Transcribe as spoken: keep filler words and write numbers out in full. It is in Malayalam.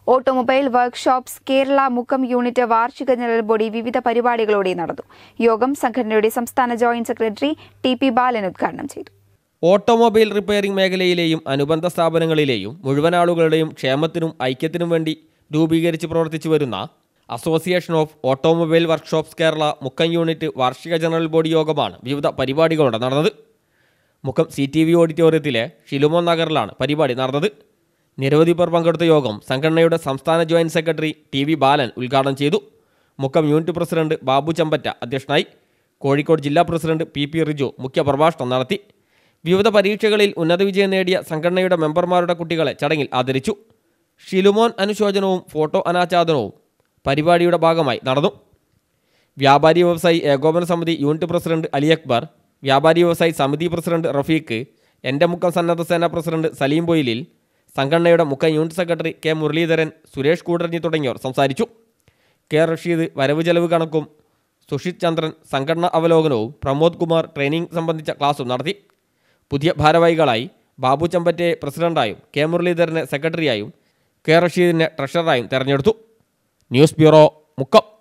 Automobile workshops Kerala Mukkam unit വാർഷിക ജനറൽ ബോഡി വിവിധ പരിപാടികളോടെ നടന്നു. യോഗം സംഘടനയുടെ സംസ്ഥാന joint secretary T P Balan ഉദ്ഘാടനം ചെയ്തു. ഓട്ടോമൊബൈൽ റിപ്പയറിംഗ് മേഖലയിലെയും അനുബന്ധ സ്ഥാപനങ്ങളിലെയും മുഴുവൻ ആളുകളുടെയും ക്ഷേമത്തിനും ഐക്യത്തിനും വേണ്ടി രൂപീകരിച്ച് പ്രവർത്തിച്ചു വരുന്ന association of automobile workshops Kerala Mukkam unit വാർഷിക ജനറൽ ബോഡി യോഗമാണ് വിവിധ പരിപാടികളോടെ നടന്നത്. മുക്കം സി ടി വി ഓഡിറ്റോറിയത്തിലെ ഷിലുമോൻ നഗറിലാണ് പരിപാടി നടന്നത്. നിരവധി പേർ പങ്കെടുത്ത യോഗം സംഘടനയുടെ സംസ്ഥാന joint secretary T V Balan ഉദ്ഘാടനം ചെയ്തു. മുക്കം യൂണിറ്റ് പ്രസിഡന്റ് ബാബു ചമ്പറ്റ അധ്യക്ഷനായി. കോഴിക്കോട് ജില്ലാ പ്രസിഡന്റ് പി പി റിജു മുഖ്യപ്രഭാഷണം നടത്തി. വിവിധ പരീക്ഷകളിൽ ഉന്നത വിജയം നേടിയ സംഘടനയുടെ മെമ്പർമാരുടെ കുട്ടികളെ ചടങ്ങിൽ ആദരിച്ചു. ഷിലുമോൻ അനുശോചനവും ഫോട്ടോ അനാച്ഛാദനവും പരിപാടിയുടെ ഭാഗമായി നടന്നു. വ്യാപാരി വ്യവസായി ഏകോപന സമിതി യൂണിറ്റ് പ്രസിഡന്റ് അലി അക്ബർ, വ്യാപാരി വ്യവസായി സമിതി പ്രസിഡന്റ് റഫീഖ്, എൻ്റെ മുക്കം സന്നദ്ധ സേന പ്രസിഡന്റ് സലീം പൊയിലിൽ, സംഘടനയുടെ Mukkam unit secretary K Muraleedharan, Suresh Koodaranji തുടങ്ങിയവർ സംസാരിച്ചു. കെ റഷീദ് വരവ് ചെലവ് കണക്കും, സുഷിത് ചന്ദ്രൻ സംഘടനാ അവലോകനവും, പ്രമോദ് കുമാർ ട്രെയിനിംഗ് സംബന്ധിച്ച ക്ലാസും നടത്തി. പുതിയ ഭാരവാഹികളായി ബാബു ചമ്പറ്റയെ പ്രസിഡന്റായും കെ മുരളീധരനെ സെക്രട്ടറിയായും കെ റഷീദിനെ ട്രഷററായും തെരഞ്ഞെടുത്തു. News bureau, Mukkam.